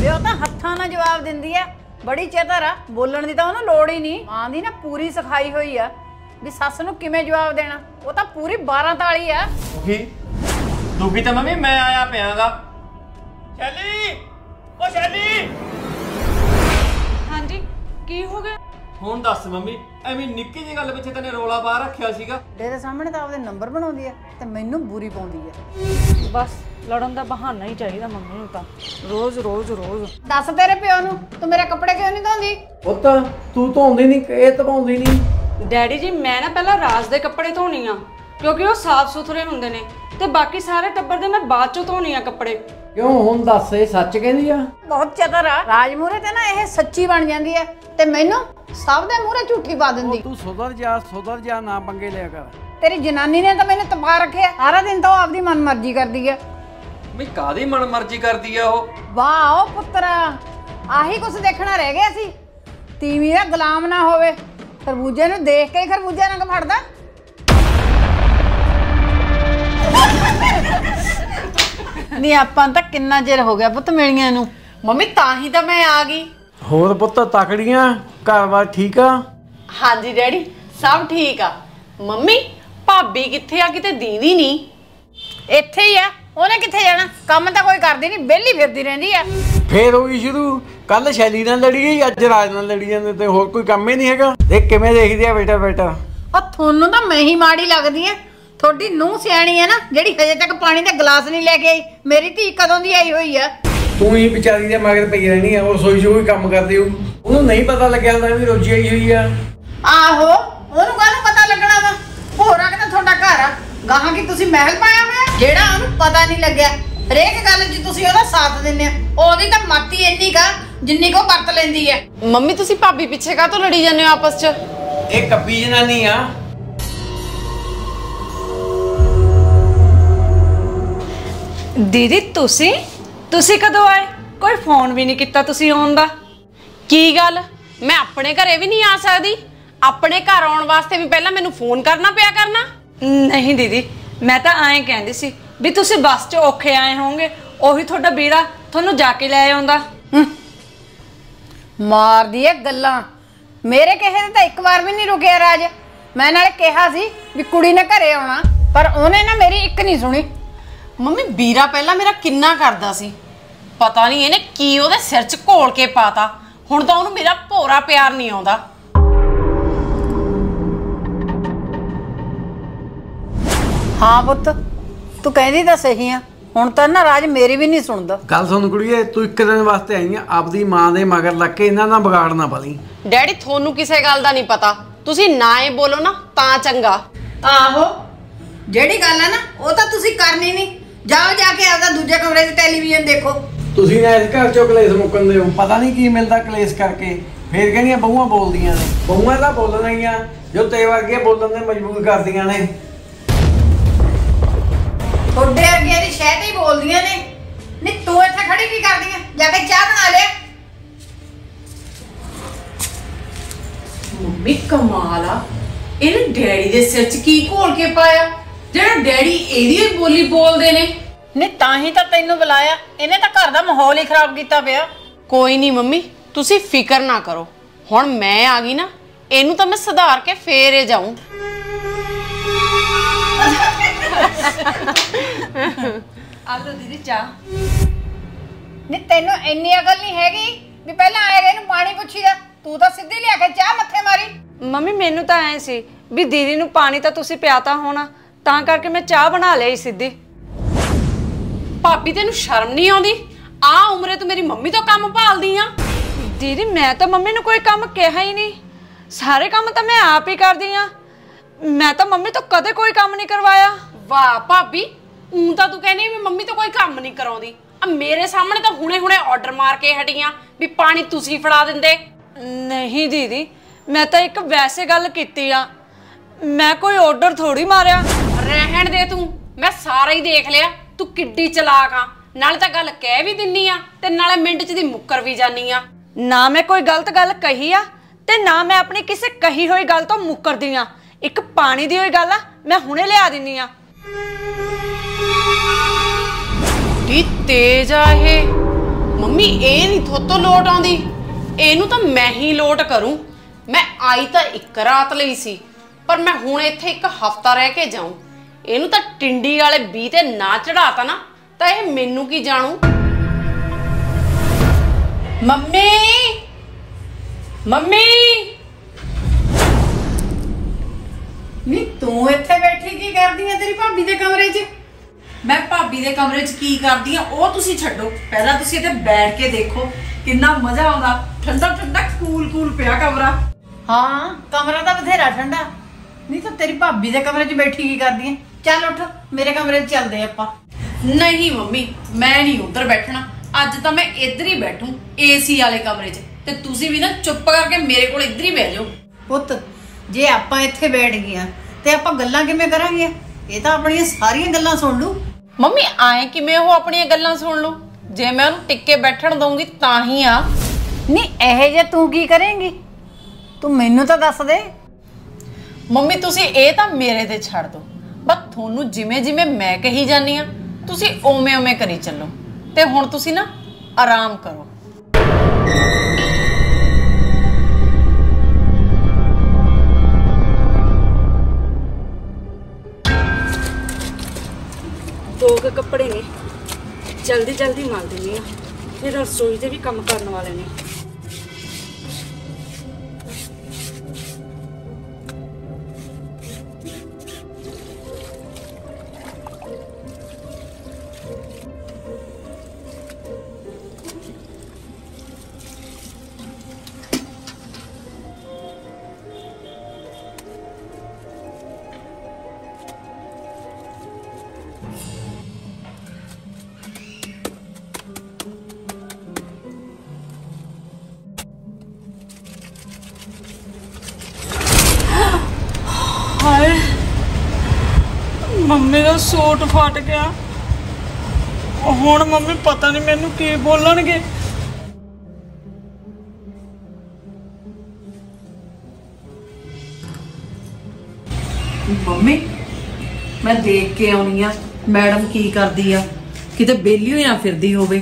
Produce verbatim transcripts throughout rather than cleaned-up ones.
बे वो तो हत्थां नाल जवाब दिंदी है, बड़ी चेतर आ, बोलण दी तां ओनूं लोड़ ही नहीं। मां दी ना पूरी सिखाई हुई आ भी सੱਸ ਨੂੰ ਕਿਵੇਂ जवाब देना। वो तो पूरी बारह ताली आ। दुखी दुखी तो मम्मी मैं आया पियागा। शैली ओ शैली। हाँ जी की हो गया ਹੁਣ ਦੱਸ ਮੰਮੀ ਐਵੇਂ ਨਿੱਕੀ ਜਿਹੀ ਗੱਲ ਪਿੱਛੇ ਤੈਨੇ ਰੋਲਾ ਪਾ ਰੱਖਿਆ ਸੀਗਾ। ਤੇਰੇ ਸਾਹਮਣੇ ਤਾਂ ਆਪਦੇ ਨੰਬਰ ਬਣਾਉਂਦੀ ਐ ਤੇ ਮੈਨੂੰ ਬੁਰੀ ਪਾਉਂਦੀ ਐ। बस लड़न का बहाना ही चाहिए मम्मी ਨੂੰ ਤਾਂ रोज रोज रोज। ਦੱਸ ਤੇਰੇ ਪਿਓ ਨੂੰ ਤੂੰ ਮੇਰੇ ਕੱਪੜੇ ਕਿਉਂ ਨਹੀਂ ਧੋਂਦੀ? ਪੁੱਤ ਤੂੰ ਧੋਂਦੀ ਨਹੀਂ, ਇਹ ਧਵਾਉਂਦੀ ਨਹੀਂ। ਡੈਡੀ ਜੀ ਮੈਂ ਨਾ ਪਹਿਲਾਂ ਰਾਜ ਦੇ ਕੱਪੜੇ ਧੋਣੀ ਆ ਕਿਉਂਕਿ ਉਹ ਸਾਫ਼ ਸੁਥਰੇ ਹੁੰਦੇ ਨੇ ਤੇ ਬਾਕੀ ਸਾਰੇ ਟੱਬਰ ਦੇ ਮੈਂ ਬਾਅਦ ਚੋਂ ਧੋਣੀ ਆ ਕੱਪੜੇ। ਕਿਉਂ ਹੁਣ ਦੱਸ, ਇਹ ਸੱਚ ਕਹਿੰਦੀ ਆ? ਬਹੁਤ ਚਤਰ ਆ। ਰਾਜ ਮੂਹਰੇ ਤੇ ਨਾ ਇਹ ਸੱਚੀ ਬਣ ਜਾਂਦੀ ਐ ਤੇ ਮੈਨੂੰ ਸਭ ਦੇ ਮੂਹਰੇ ਝੂਠੀ ਪਾ ਦਿੰਦੀ। ਤੂੰ ਸੁਧਰ ਜਾ ਸੁਧਰ ਜਾ, ਨਾ ਪੰਗੇ ਲਿਆ ਕਰ। ਤੇਰੀ ਜਨਾਨੀ ਨੇ ਤਾਂ ਮੈਨੂੰ ਤਪਾ ਰੱਖਿਆ, ਸਾਰਾ ਦਿਨ ਤਾਂ ਉਹ ਆਪਦੀ ਮਨਮਰਜ਼ੀ ਕਰਦੀ ਐ। ਮੈਂ ਕਾਦੀ ਮਨਮਰਜ਼ੀ ਕਰਦੀ ਆ ਉਹ? ਵਾਹ ਓ ਪੁੱਤਰਾ, ਆਹੀ ਕੁਛ ਦੇਖਣਾ ਰਹਿ ਗਿਆ ਸੀ। ਤੀਵੀਂ ਦਾ ਗੁਲਾਮ ਨਾ ਹੋਵੇ, ਖਰਬੂਜੇ ਨੂੰ ਦੇਖ ਕੇ ਹੀ ਖਰਬੂਜਾ ਰੰਗ ਫੜਦਾ। ਨਹੀਂ ਆਪਾਂ ਤਾਂ ਕਿੰਨਾ ਚਿਰ ਹੋ ਗਿਆ ਪੁੱਤ ਮਿਲੀਆਂ ਨੂੰ। ਮੰਮੀ ਤਾਂ ਹੀ ਤਾਂ ਮੈਂ ਆ ਗਈ। ਹੋਰ ਪੁੱਤ ਤਕੜੀਆਂ, ਘਰ-ਬਾਰ ਠੀਕ ਆ? ਹਾਂਜੀ ਡੈਡੀ ਸਭ ਠੀਕ ਆ। ਮੰਮੀ ਭਾਬੀ ਕਿੱਥੇ ਆ? ਕਿਤੇ ਦੀਦੀ ਨਹੀਂ। ਇੱਥੇ ਹੀ ਆ, ਉਹਨੇ ਕਿੱਥੇ ਜਾਣਾ? ਕੰਮ ਤਾਂ ਕੋਈ ਕਰਦੀ ਨਹੀਂ, ਵਿਹਲੀ ਫਿਰਦੀ ਰਹਿੰਦੀ ਆ। ਫੇਰ ਹੋਈ ਸ਼ੁਰੂ, ਕੱਲ ਸ਼ੈਲੀ ਨਾਲ ਲੜੀ ਗਈ, ਅੱਜ ਰਾਜ ਨਾਲ ਲੜੀ ਜਾਂਦੇ ਤੇ ਹੋਰ ਕੋਈ ਕੰਮ ਹੀ ਨਹੀਂ ਹੈਗਾ। ਦੇਖ ਕਿਵੇਂ ਦੇਖਦੀ ਆ ਬੇਟਾ ਬੇਟਾ। ਉਹ ਤੁਹਾਨੂੰ ਤਾਂ ਮੈਂ ਹੀ ਮਾੜੀ ਲੱਗਦੀ ਆ। ਤੁਹਾਡੀ ਨੂੰਹ ਸਿਆਣੀ ਆ ਨਾ, ਜਿਹੜੀ ਹਜੇ ਤੱਕ ਪਾਣੀ ਦਾ ਗਲਾਸ ਨਹੀਂ ਲੈ ਕੇ ਆਈ। ਮੇਰੀ ਧੀ ਕਦੋਂ ਦੀ ਆਈ ਹੋਈ ਆ। ਤੂੰ ਹੀ ਵਿਚਾਰੀ ਦੇ ਮਗਰ ਪਈ ਰਹਿਣੀ ਆ, ਉਹ ਰਸੋਈ 'ਚ ਕੋਈ ਕੰਮ ਕਰਦੀ ਹੋਊ, ਉਹਨੂੰ ਨਹੀਂ ਪਤਾ ਲੱਗਿਆ ਹੁੰਦਾ ਵੀ ਰੋਜੀ ਆਈ ਹੋਈ ਆ। ਆਹੋ ਉਹਨੂੰ ਕਾਹਨੂੰ ਪਤਾ ਲੱਗਣਾ ਵਾ? ਹੋਰਾਂ ਕਿ ਤੁਹਾਡਾ ਘਰ ਆ, ਗਾਹਾਂ ਕੀ ਤੁਸੀਂ ਮਹਿਲ ਪਾਇਆ ਹੋਇਆ ਜਿਹੜਾ ਉਹਨੂੰ ਪਤਾ ਨਹੀਂ ਲੱਗਿਆ। ਹਰੇਕ ਗੱਲ 'ਚ ਤੁਸੀਂ ਉਹਦਾ ਸਾਥ ਦਿੰਦੇ ਆ। ਉਹਦੀ ਤਾਂ ਮੱਤੀ ਇੰਨੀ ਕਾ ਜਿੰਨੀ ਕੋ ਵਰਤ ਲੈਂਦੀ ਆ। ਮੰਮੀ ਤੁਸੀਂ ਭਾਬੀ ਪਿੱਛੇ ਕਾਹਤੋਂ ਲੜੀ ਜਾਂਦੇ ਹੋ ਆਪਸ 'ਚ? ਇਹ ਕੱਪੀ ਜਨਾਨੀ ਆ। ਦੀਦੀ ਤੁਸੀਂ ਤੁਸੀਂ ਕਦੋਂ ਆਏ? ਕੋਈ ਫੋਨ ਵੀ ਨਹੀਂ ਕੀਤਾ ਤੁਸੀਂ ਆਉਣ ਦਾ। ਕੀ ਗੱਲ ਮੈਂ ਆਪਣੇ ਘਰੇ ਵੀ ਨਹੀਂ ਆ ਸਕਦੀ? ਆਪਣੇ ਘਰ ਆਉਣ ਵਾਸਤੇ ਵੀ ਪਹਿਲਾਂ ਮੈਨੂੰ ਫੋਨ ਕਰਨਾ ਪਿਆ ਕਰਨਾ? ਨਹੀਂ ਦੀਦੀ ਮੈਂ ਤਾਂ ਐਂ ਕਹਿੰਦੀ ਸੀ ਵੀ ਤੁਸੀਂ ਬੱਸ 'ਚ ਔਖੇ ਆਏ ਹੋਵੋਗੇ, ਉਹੀ ਤੁਹਾਡਾ ਵੀਰਾ ਤੁਹਾਨੂੰ ਜਾ ਕੇ ਲੈ ਆਉਂਦਾ। ਮਾਰਦੀ ਐ ਗੱਲਾਂ। ਮੇਰੇ ਕਹੇ ਤੇ ਤਾਂ ਇੱਕ ਵਾਰ ਵੀ ਨਹੀਂ ਰੁਕਿਆ ਰਾਜ। ਮੈਂ ਨਾਲੇ ਕਿਹਾ ਸੀ ਵੀ ਕੁੜੀ ਨੇ ਘਰੇ ਆਉਣਾ, ਪਰ ਉਹਨੇ ਨਾ ਮੇਰੀ ਇੱਕ ਨਹੀਂ ਸੁਣੀ। ਮੰਮੀ ਵੀਰਾ ਪਹਿਲਾਂ ਮੇਰਾ ਕਿੰਨਾ ਕਰਦਾ ਸੀ, ਪਤਾ ਨਹੀਂ ਇਹਨੇ ਕੀ ਉਹਦੇ ਸਿਰ 'ਚ ਘੋਲ ਕੇ ਪਾਤਾ। ਹੁਣ ਤਾਂ ਉਹਨੂੰ ਮੇਰਾ ਭੋਰਾ ਪਿਆਰ ਨਹੀਂ ਆਉਂਦਾ। ਹਾਂ ਪੁੱਤ ਤੂੰ ਕਹਿੰਦੀ ਤਾਂ ਸਹੀ ਆ, ਹੁਣ ਤਾਂ ਨਾ ਰਾਜ ਮੇਰੀ ਵੀ ਨਹੀਂ ਸੁਣਦਾ। ਗੱਲ ਸੁਣ ਕੁੜੀਏ, ਤੂੰ ਇੱਕ ਦਿਨ ਵਾਸਤੇ ਆਈ ਆ, ਆਪਦੀ ਮਾਂ ਦੇ ਮਗਰ ਲੱਗ ਕੇ ਇਹਨਾਂ ਨਾਲ ਵਿਗਾੜ ਨਾ ਪਾਲੀ। ਡੈਡੀ ਤੁਹਾਨੂੰ ਕਿਸੇ ਗੱਲ ਦਾ ਨਹੀਂ ਪਤਾ, ਤੁਸੀਂ ਨਾ ਹੀ ਬੋਲੋ ਨਾ ਤਾਂ ਚੰਗਾ। ਆਹੋ ਜਿਹੜੀ ਗੱਲ ਹੈ ਨਾ ਉਹ ਤਾਂ ਤੁਸੀਂ ਕਰਨੀ ਨਹੀਂ। ਜਾਓ ਜਾ ਕੇ ਆਪਦਾ ਦੂਜੇ ਕਮਰੇ 'ਚ ਟੈਲੀਵਿਜ਼ਨ ਦੇਖੋ। ਤੁਸੀਂ ਨਾ ਇਸ ਘਰ 'ਚੋਂ ਕਲੇਸ਼ ਮੁੱਕਣ ਦਿਓ, ਪਤਾ ਨਹੀਂ ਕੀ ਮਿਲਦਾ ਕਲੇਸ਼ ਕਰਕੇ। ਫੇਰ ਕਹਿੰਦੀਆਂ ਬਹੂਆਂ ਬੋਲਦੀਆਂ ਨੇ, ਬਹੂਆਂ ਤਾਂ ਬੋਲਣਾ ਹੀ ਆ ਜੋ ਤੇਰੇ ਵਰਗੇ ਬੋਲਣ ਦੇ ਮਜਬੂਰ ਕਰਦੀਆਂ ਨੇ। ਤੁਹਾਡੇ ਅੱਗੇ ਦੀ ਸ਼ਹਿਦ ਹੀ ਬੋਲਦੀਆਂ ਨੇ। ਨਹੀਂ ਤੂੰ ਇੱਥੇ ਖੜੀ ਕੀ ਕਰਦੀ ਹੈ? ਜਾ ਕੇ ਚਾਹ ਬਣਾ ਲੈ। ਮੰਮੀ ਕਮਾਲ ਆ, ਇਹਨੇ ਡੈਡੀ ਦੇ ਸਿਰ 'ਚ ਕੀ ਘੋਲ ਕੇ ਪਾਇਆ ਜਿਹੜਾ ਡੈਡੀ ਇਹਦੀ ਬੋਲੀ ਬੋਲਦੇ ਨੇ? ਨਹੀਂ ਤਾਂ ਹੀ ਤਾਂ ਤੈਨੂੰ ਬੁਲਾਇਆ, ਇਹਨੇ ਤਾਂ ਘਰ ਦਾ ਮਾਹੌਲ ਹੀ ਖਰਾਬ ਕੀਤਾ ਪਿਆ। ਕੋਈ ਨਹੀਂ ਮੰਮੀ ਤੁਸੀਂ ਫਿਕਰ ਨਾ ਕਰੋ, ਹੁਣ ਮੈਂ ਆ ਗਈ ਨਾ, ਇਹਨੂੰ ਤਾਂ ਮੈਂ ਸੁਧਾਰ ਕੇ ਫੇਰ ਇਹ ਜਾਊਂ। ਆ ਲਓ ਦੀਦੀ ਚਾਹ। ਨਹੀਂ ਤੈਨੂੰ ਇੰਨੀ ਅਕਲ ਨਹੀਂ ਹੈਗੀ ਵੀ ਪਹਿਲਾਂ ਆਏਗਾ ਇਹਨੂੰ ਪਾਣੀ ਪੁੱਛੀਦਾ। ਤੂੰ ਤਾਂ ਸਿੱਧੀ ਲਿਆ ਕੇ ਚਾਹ ਮੱਥੇ ਮਾਰੀ। ਮੰਮੀ ਮੈਨੂੰ ਤਾਂ ਐ ਸੀ ਵੀ ਦੀਦੀ ਨੂੰ ਪਾਣੀ ਤਾਂ ਤੁਸੀਂ ਪਿਆਤਾ ਹੋਣਾ, ਤਾਂ ਕਰਕੇ ਮੈਂ ਚਾਹ ਬਣਾ ਲਈ ਸਿੱਧੀ। ਭਾਬੀ ਤੈਨੂੰ ਸ਼ਰਮ ਨਹੀਂ ਆਉਂਦੀ? ਆ ਉਮਰੇ ਤੂੰ ਮੇਰੀ ਮੰਮੀ ਤੋਂ ਕੰਮ ਭਾਲਦੀ ਆ? ਦੀਦੀ ਮੈਂ ਤਾਂ ਮੰਮੀ ਨੂੰ ਕੋਈ ਕੰਮ ਕਿਹਾ ਹੀ ਨਹੀਂ, ਸਾਰੇ ਕੰਮ ਤਾਂ ਮੈਂ ਆਪ ਹੀ ਕਰਦੀ ਆ। ਮੈਂ ਤਾਂ ਮੰਮੀ ਤੋਂ ਕਦੇ ਕੋਈ ਕੰਮ ਨਹੀਂ ਕਰਵਾਇਆ। ਵਾਹ ਭਾਬੀ, ਊਂ ਤਾਂ ਤੂੰ ਕਹਿੰਦੀ ਵੀ ਮੰਮੀ ਤੋਂ ਕੋਈ ਕੰਮ ਨਹੀਂ ਕਰਾਉਂਦੀ, ਆ ਮੇਰੇ ਸਾਹਮਣੇ ਤਾਂ ਹੁਣੇ ਹੁਣੇ ਆਰਡਰ ਮਾਰ ਕੇ ਹਟੀਆਂ ਵੀ ਪਾਣੀ ਤੁਸੀਂ ਫੜਾ ਦਿੰਦੇ। ਨਹੀਂ ਦੀਦੀ ਮੈਂ ਤਾਂ ਇੱਕ ਵੈਸੇ ਗੱਲ ਕੀਤੀ ਆ, ਮੈਂ ਕੋਈ ਆਰਡਰ ਥੋੜੀ ਮਾਰਿਆ। ਰਹਿਣ ਦੇ ਤੂੰ, ਮੈਂ ਸਾਰਾ ਹੀ ਦੇਖ ਲਿਆ ਤੂੰ ਕਿੱਡੀ ਚਲਾਕ ਆ। ਨਾਲੇ ਤਾਂ ਗੱਲ ਕਹਿ ਵੀ ਦਿੰਨੀ ਆ ਤੇ ਨਾਲੇ ਮਿੰਟ 'ਚ ਦੀ ਮੁੱਕਰ ਵੀ ਜਾਨੀ ਆ। ਨਾ ਮੈਂ ਕੋਈ ਗਲਤ ਗੱਲ ਕਹੀ ਆ ਤੇ ਨਾ ਮੈਂ ਆਪਣੀ ਕਿਸੇ ਕਹੀ ਹੋਈ ਗੱਲ ਤੋਂ ਮੁੱਕਰਦੀ ਆ। ਇੱਕ ਪਾਣੀ ਦੀ ਹੋਈ ਗੱਲ ਆ, ਮੈਂ ਹੁਣੇ ਲਿਆ ਦਿੰਨੀ ਆ। ਢੀ ਤੇਜ਼ ਆ ਇਹ। ਮੰਮੀ ਇਹ ਨਹੀਂ ਥੋਤੋਂ ਲੋਟ ਆਉਂਦੀ, ਇਹਨੂੰ ਤਾਂ ਮੈਂ ਹੀ ਲੋਟ ਕਰੂੰ। ਮੈਂ ਆਈ ਤਾਂ ਇੱਕ ਰਾਤ ਲਈ ਸੀ, ਪਰ ਮੈਂ ਹੁਣ ਇੱਥੇ ਇੱਕ ਹਫ਼ਤਾ ਰਹਿ ਕੇ ਜਾਊਂ। ਇਹਨੂੰ ਤਾਂ ਟਿੰਡੀ ਵਾਲੇ ਬੀ ਤੇ ਨਾ ਚੜਾਤਾ ਨਾ ਤਾਂ ਇਹ ਮੈਨੂੰ ਕੀ ਜਾਣੂ। ਮੰਮੀ ਮੰਮੀ ਨੀ ਤੂੰ ਇੱਥੇ ਬੈਠੀ ਕੀ ਕਰਦੀ ਆ ਤੇਰੀ ਭਾਬੀ ਦੇ ਕਮਰੇ 'ਚ? ਮੈਂ ਭਾਬੀ ਦੇ ਕਮਰੇ 'ਚ ਕੀ ਕਰਦੀ ਆ ਉਹ ਤੁਸੀਂ ਛੱਡੋ, ਪਹਿਲਾਂ ਤੁਸੀਂ ਇੱਥੇ ਬੈਠ ਕੇ ਦੇਖੋ ਕਿੰਨਾ ਮਜ਼ਾ ਆਉਂਦਾ। ਠੰਡਾ ਠੰਡਾ ਕੂਲ ਕੂਲ ਪਿਆ ਕਮਰਾ। ਹਾਂ ਕਮਰਾ ਤਾਂ ਬਥੇਰਾ ਠੰਡਾ। ਨਹੀਂ ਤਾਂ ਤੇਰੀ ਭਾਬੀ ਦੇ ਕਮਰੇ 'ਚ ਬੈਠੀ ਕੀ ਕਰਦੀ ਆ? ਚੱਲ ਉੱਠ ਮੇਰੇ ਕਮਰੇ 'ਚ ਚੱਲਦੇ ਆਪਾਂ। ਨਹੀਂ ਮੰਮੀ ਮੈਂ ਨਹੀਂ ਉੱਧਰ ਬੈਠਣਾ, ਅੱਜ ਤਾਂ ਮੈਂ ਇੱਧਰ ਹੀ ਬੈਠੂ ਏਸੀ ਵਾਲੇ ਕਮਰੇ 'ਚ, ਤੇ ਤੁਸੀਂ ਵੀ ਨਾ ਚੁੱਪ ਕਰਕੇ ਮੇਰੇ ਕੋਲ ਇੱਧਰ ਹੀ ਬਹਿ ਜਾਓ। ਪੁੱਤ ਜੇ ਆਪਾਂ ਇੱਥੇ ਬੈਠ ਗਈਆਂ ਤੇ ਆਪਾਂ ਗੱਲਾਂ ਕਿਵੇਂ ਕਰਾਂਗੇ? ਇਹ ਤਾਂ ਆਪਣੀਆਂ ਸਾਰੀਆਂ ਗੱਲਾਂ ਸੁਣ ਲੂ। ਮੰਮੀ ਆਏ ਕਿਵੇਂ ਉਹ ਆਪਣੀਆਂ ਗੱਲਾਂ ਸੁਣ ਲਓ? ਜੇ ਮੈਂ ਉਹਨੂੰ ਟਿੱਕੇ ਬੈਠਣ ਦਊਂਗੀ ਤਾਂ ਹੀ ਆ। ਨਹੀਂ ਇਹ ਜੇ ਤੂੰ ਕੀ ਕਰੇਂਗੀ? ਤੂੰ ਮੈਨੂੰ ਤਾਂ ਦੱਸ ਦੇ। ਮੰਮੀ ਤੁਸੀਂ ਇਹ ਤਾਂ ਮੇਰੇ ਤੇ ਛੱਡ ਦਿਓ, ਬਸ ਤੁਹਾਨੂੰ ਜਿਵੇਂ ਜਿਵੇਂ ਮੈਂ ਕਹੀ ਜਾਂਦੀ ਆ ਤੁਸੀਂ ਓਵੇਂ ਓਵੇਂ ਕਰੀ ਚੱਲੋ। ਤੇ ਹੁਣ ਤੁਸੀਂ ਨਾ ਆਰਾਮ ਕਰੋ। ਦੋ ਕੁ ਕੱਪੜੇ ਨੇ, ਜਲਦੀ ਜਲਦੀ ਮਲ ਦਿੰਦੀ ਆ, ਫਿਰ ਰਸੋਈ ਦੇ ਵੀ ਕੰਮ ਕਰਨ ਵਾਲੇ ਨੇ। ਹਾਏ ਮੰਮੀ ਦਾ ਸੂਟ ਫਟ ਗਿਆ। ਹੁਣ ਮੰਮੀ ਪਤਾ ਨਹੀਂ ਮੈਨੂੰ ਕੀ ਬੋਲਣਗੇ। ਮੰਮੀ ਮੈਂ ਦੇਖ ਕੇ ਆਉਣੀ ਆ ਮੈਡਮ ਕੀ ਕਰਦੀ ਆ, ਕਿਤੇ ਬੇਲੀ ਹੋਈ ਨਾ ਫਿਰਦੀ ਹੋਵੇ।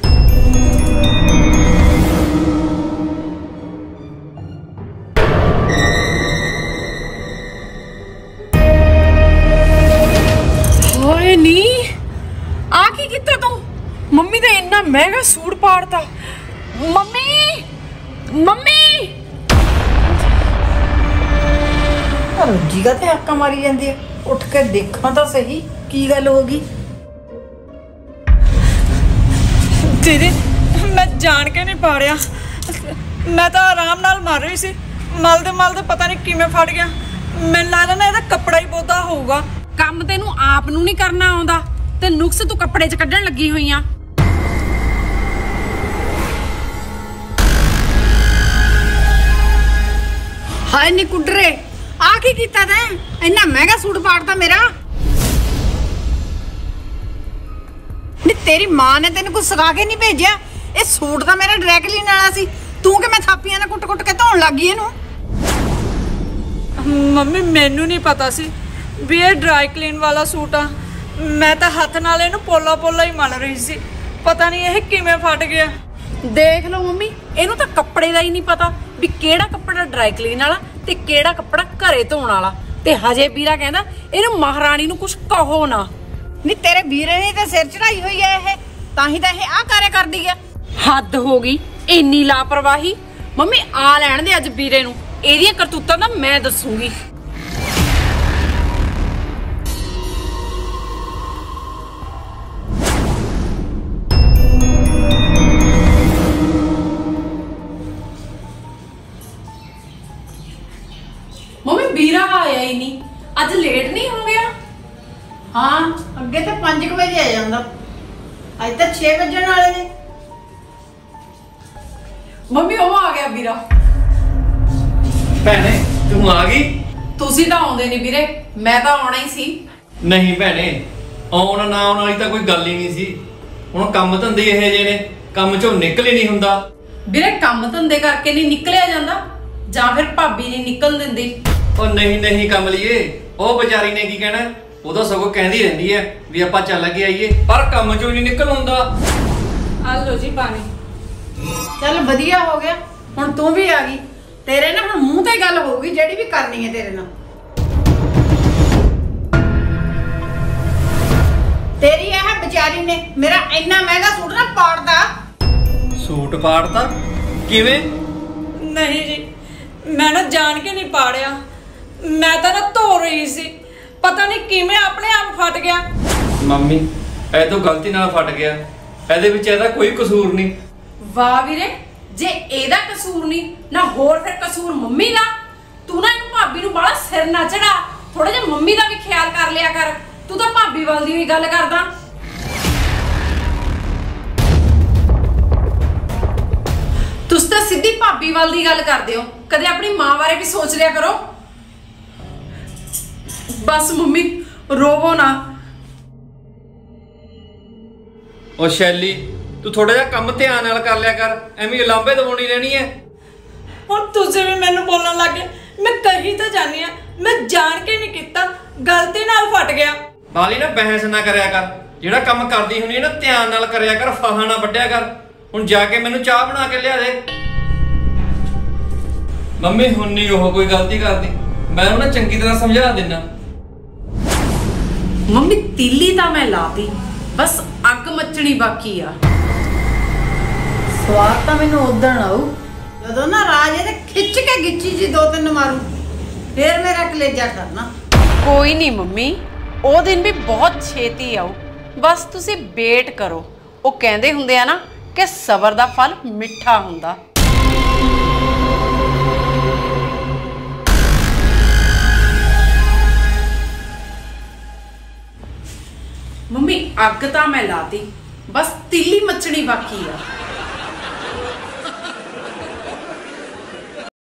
ਓਏ ਨੀ ਆ ਕੀ ਕੀਤਾ ਤੂੰ? ਮੰਮੀ ਦਾ ਇੰਨਾ ਮਹਿੰਗਾ ਸੂਟ ਪਾੜਤਾ। ਮੰਮੀ ਮੰਮੀ ਰੋਜੀ ਦਾ ਤੇ ਹੱਕਾ ਮਾਰੀ ਜਾਂਦੀ ਆ। ਉੱਠ ਕੇ ਦੇਖਾਂ ਤਾਂ ਸਹੀ ਕੀ ਗੱਲ ਹੋ ਗਈ। ਦੀਦੀ ਮੈਂ ਜਾਣ ਕੇ ਨਹੀਂ ਪਾੜਿਆ, ਮੈਂ ਤਾਂ ਆਰਾਮ ਨਾਲ ਮਾਰ ਰਹੀ ਸੀ। ਮਲਦੇ ਮਲਦੇ ਪਤਾ ਨਹੀਂ ਕਿਵੇਂ ਫਟ ਗਿਆ। ਮੈਨੂੰ ਲੱਗਦਾ ਨਾ ਇਹਦਾ ਕੱਪੜਾ ਹੀ ਬੋਦਾ ਹੋਊਗਾ। ਕੰਮ ਤੈਨੂੰ ਆਪ ਨੂੰ ਨਹੀਂ ਕਰਨਾ ਆਉਂਦਾ ਤੇ ਨੁਕਸ ਤੂੰ ਕੱਪੜੇ 'ਚ ਕੱਢਣ ਲੱਗੀ ਹੋਈ ਆ। ਹਾਏ ਨੀ ਕੁੱਡਰੇ ਆ ਕੀ ਕੀਤਾ ਤੈਂ? ਇੰਨਾ ਮਹਿੰਗਾ ਸੂਟ ਪਾੜਤਾ ਮੇਰਾ। ਨੀ ਤੇਰੀ ਮਾਂ ਨੇ ਤੈਨੂੰ ਕੁਝ ਸਿਖਾ ਕੇ ਨਹੀਂ ਭੇਜਿਆ? ਇਹ ਸੂਟ ਤਾਂ ਮੇਰਾ ਡਰਾਈ ਕਲੀਨ ਵਾਲਾ ਸੀ, ਤੂੰ ਕਿ ਮੈਂ ਥਾਪੀਆਂ ਨਾਲ ਕੁੱਟ-ਕੁੱਟ ਕੇ ਧੋਣ ਲੱਗ ਗਈ ਇਹਨੂੰ। ਮੰਮੀ ਮੈਨੂੰ ਨਹੀਂ ਪਤਾ ਸੀ ਵੀ ਇਹ ਡਰਾਈ ਕਲੀਨ ਵਾਲਾ ਸੂਟ ਆ। ਮੈਂ ਤਾਂ ਹੱਥ ਨਾਲ ਇਹਨੂੰ ਪੋਲਾ ਪੋਲਾ ਹੀ ਮਲ ਰਹੀ ਸੀ, ਪਤਾ ਨਹੀਂ ਇਹ ਕਿਵੇਂ ਫਟ ਗਿਆ। ਦੇਖ ਲਓ ਮੰਮੀ ਇਹਨੂੰ ਤਾਂ ਕੱਪੜੇ ਦਾ ਹੀ ਨਹੀਂ ਪਤਾ ਵੀ ਕਿਹੜਾ ਕੱਪੜਾ ਡਰਾਈ ਕਲੀਨ ਵਾਲਾ ਤੇ ਕਿਹੜਾ ਕੱਪੜਾ ਘਰੇ ਧੋਣ ਵਾਲਾ। ਤੇ ਹਜੇ ਵੀਰਾ ਕਹਿੰਦਾ ਇਹਨੂੰ ਮਹਾਰਾਣੀ ਨੂੰ ਕੁਝ ਕਹੋ ਨਾ। ਨੀ ਤੇਰੇ ਵੀਰੇ ਨੇ ਤਾਂ ਸਿਰ ਚੜਾਈ ਹੋਈ ਐ ਇਹ, ਤਾਂ ਹੀ ਤਾਂ ਇਹ ਆ ਕਾਰੇ ਕਰਦੀ ਐ। ਹੱਦ ਹੋ ਗਈ ਇੰਨੀ ਲਾਪਰਵਾਹੀ। ਮੰਮੀ ਆ ਲੈਣ ਦੇ ਅੱਜ ਵੀਰੇ ਨੂੰ, ਇਹਦੀਆਂ ਕਰਤੂਤਾਂ ਤਾਂ ਮੈਂ ਦੱਸੂਗੀ। ਮੰਮੀ ਵੀਰਾ ਆਇਆ ਹੀ ਨਹੀਂ, ਅੱਜ ਲੇਟ ਨਹੀਂ ਹੋ ਗਿਆ? ਹਾਂ ਅੱਗੇ ਤਾਂ ਪੰਜ ਵਜੇ ਆ ਜਾਂਦਾ, ਅੱਜ ਤਾਂ ਛੇ ਵਜਣ ਵਾਲੇ ਨੇ। ਮੰਮੀ ਉਹ ਆ ਗਿਆ ਵੀਰਾ। ਭੈਣੇ ਤੂੰ ਆ ਗਈ? ਤੁਸੀਂ ਤਾਂ ਆਉਂਦੇ ਨਹੀਂ ਵੀਰੇ, ਮੈਂ ਤਾਂ ਆਉਣਾ ਹੀ ਸੀ। ਨਹੀਂ ਭੈਣੇ, ਆਉਣ ਨਾ ਆਉਣ ਵਾਲੀ ਤਾਂ ਕੋਈ ਗੱਲ ਹੀ ਨਹੀਂ ਸੀ। ਹੁਣ ਕੰਮ ਧੰਦੇ ਇਹੋ ਜਿਹੇ ਨੇ, ਕੰਮ ਚੋਂ ਨਿਕਲ ਹੀ ਨਹੀਂ ਹੁੰਦਾ। ਵੀਰੇ ਕੰਮ ਧੰਦੇ ਕਰਕੇ ਨਹੀਂ ਨਿਕਲਿਆ ਜਾਂਦਾ, ਜਾਂ ਫਿਰ ਭਾਬੀ ਨਹੀਂ ਨਿਕਲ ਦਿੰਦੀ। ਉਹ ਨਹੀਂ ਨਹੀਂ ਕਮਲੀਏ, ਉਹ ਵਿਚਾਰੀ ਨੇ ਕੀ ਕਹਿਣਾ? ਉਹ ਤਾਂ ਸਗੋਂ ਕਹਿੰਦੀ ਰਹਿੰਦੀ ਹੈ ਵੀ ਆਪਾਂ ਚੱਲ ਕੇ ਆਈਏ, ਪਰ ਕੰਮ ਚੋਂ ਨਹੀਂ ਨਿਕਲ ਹੁੰਦਾ। ਆ ਲਓ ਜੀ ਪਾਣੀ। ਚੱਲ ਵਧੀਆ ਹੋ ਗਿਆ, ਹੁਣ ਤੂੰ ਵੀ ਆ ਗਈ। ਤੇਰੇ ਨਾਲ ਹੁਣ ਮੂੰਹ ਤੇ ਗੱਲ ਹੋਊਗੀ ਜਿਹੜੀ ਵੀ ਕਰਨੀ ਹੈ ਤੇਰੇ ਨਾਲ। ਤੇਰੀ ਇਹ ਵਿਚਾਰੀ ਨੇ ਮੇਰਾ ਇੰਨਾ ਮਹਿੰਗਾ ਸੂਟ ਨਾ ਪਾੜਦਾ। ਸੂਟ ਪਾੜਤਾ ਕਿਵੇਂ? ਨਹੀਂ ਜੀ, ਮੈਂ ਨਾ ਜਾਣ ਕੇ ਨਹੀਂ ਪਾੜਿਆ, ਮੈਂ ਤਾਂ ਨਾ ਧੋ ਰਹੀ ਸੀ, ਪਤਾ ਨਹੀਂ ਕਿਵੇਂ ਆਪਣੇ ਆਪ ਫਟ ਗਿਆ। ਮੰਮੀ ਇਹ ਤੋਂ ਗਲਤੀ ਨਾਲ ਫਟ ਗਿਆ, ਇਹਦੇ ਵਿੱਚ ਇਹਦਾ ਕੋਈ ਕਸੂਰ ਨਹੀਂ। ਵਾਹ ਵੀਰੇ, ਜੇ ਇਹਦਾ ਕਸੂਰ ਨਹੀਂ ਨਾ ਹੋਰ ਫਿਰ ਕਸੂਰ ਮੰਮੀ ਦਾ। ਤੂੰ ਨਾ ਇਹਨੂੰ ਭਾਬੀ ਨੂੰ ਬੜਾ ਸਿਰ ਨਾ ਚੜਾ, ਥੋੜਾ ਜਿਹਾ ਮੰਮੀ ਦਾ ਵੀ ਖਿਆਲ ਕਰ ਲਿਆ ਕਰ। ਤੂੰ ਤਾਂ ਭਾਬੀ ਵੱਲ ਦੀ ਵੀ ਗੱਲ ਕਰਦਾ। ਤੁਸੀਂ ਤਾਂ ਸਿੱਧੀ ਭਾਬੀ ਵੱਲ ਦੀ ਗੱਲ ਕਰਦੇ ਹੋ, ਕਦੇ ਆਪਣੀ ਮਾਂ ਬਾਰੇ ਵੀ ਸੋਚ ਲਿਆ ਕਰੋ। ਬਸ ਮੰਮੀ ਰੋਵੋ ਨਾ। ਉਹ ਸ਼ੈਲੀ, ਤੂੰ ਥੋੜਾ ਜਿਹਾ ਕੰਮ ਧਿਆਨ ਨਾਲ ਕਰ ਲਿਆ ਕਰ, ਐਵੇਂ ਲਾਂਬੇ ਦਵਾਉਣੀ ਰਹਿਣੀ ਹੈ। ਹੁਣ ਤੁਸੀਂ ਵੀ ਮੈਨੂੰ ਬੋਲਣ ਲੱਗੇ, ਮੈਂ ਕਹੀ ਤਾਂ ਜਾਨੀ ਆ, ਮੈਂ ਜਾਣ ਕੇ ਨਹੀਂ ਕੀਤਾ, ਗਲਤੀ ਨਾਲ ਫਟ ਗਿਆ। ਬਾਲੀ ਨਾ ਬਹਿਸ ਨਾ ਕਰਿਆ ਕਰ, ਜਿਹੜਾ ਕੰਮ ਕਰਦੀ ਹੁੰਦੀ ਹੈ ਨਾ ਧਿਆਨ ਨਾਲ ਕਰਿਆ ਕਰ, ਫਾਹਾ ਨਾ ਵੱਢਿਆ ਕਰ। ਹੁਣ ਜਾ ਕੇ ਮੈਨੂੰ ਚਾਹ ਬਣਾ ਕੇ ਲਿਆ ਦੇ। ਮੰਮੀ ਹੁਣ ਨਹੀਂ ਉਹ ਕੋਈ ਗਲਤੀ ਕਰਦੀ, ਮੈਂ ਉਹਨੂੰ ਨਾ ਚੰਗੀ ਤਰ੍ਹਾਂ ਸਮਝਾ ਦਿੰਦਾ। ਮੰਮੀ ਤੀਲੀ ਤਾਂ ਮੈਂ ਲਾਤੀ, ਬਸ ਅੱਗ ਮੱਚਣੀ ਬਾਕੀ ਆ। ਸਵਾਦ ਤਾਂ ਮੈਨੂੰ ਉਦਣ ਆਊ ਜਦੋਂ ਨਾ ਰਾਜ ਇਹਦੇ ਖਿੱਚ ਕੇ ਗਿੱਚੀ ਜੀ ਦੋ ਤਿੰਨ ਮਾਰੂ, ਫੇਰ ਮੇਰਾ ਕਲੇਜਾ ਕਰਨਾ। ਕੋਈ ਨਹੀਂ ਮੰਮੀ, ਉਹ ਦਿਨ ਵੀ ਬਹੁਤ ਛੇਤੀ ਆਊ, ਬਸ ਤੁਸੀਂ ਵੇਟ ਕਰੋ। ਉਹ ਕਹਿੰਦੇ ਹੁੰਦੇ ਆ ਨਾ ਕਿ ਸਬਰ ਦਾ ਫਲ ਮਿੱਠਾ ਹੁੰਦਾ। ਮੰਮੀ ਅੱਗ ਤਾਂ ਮੈਂ ਲਾਤੀ, ਬਸ ਤਿੱਲੀ ਮੱਚਣੀ ਬਾਕੀ ਆ।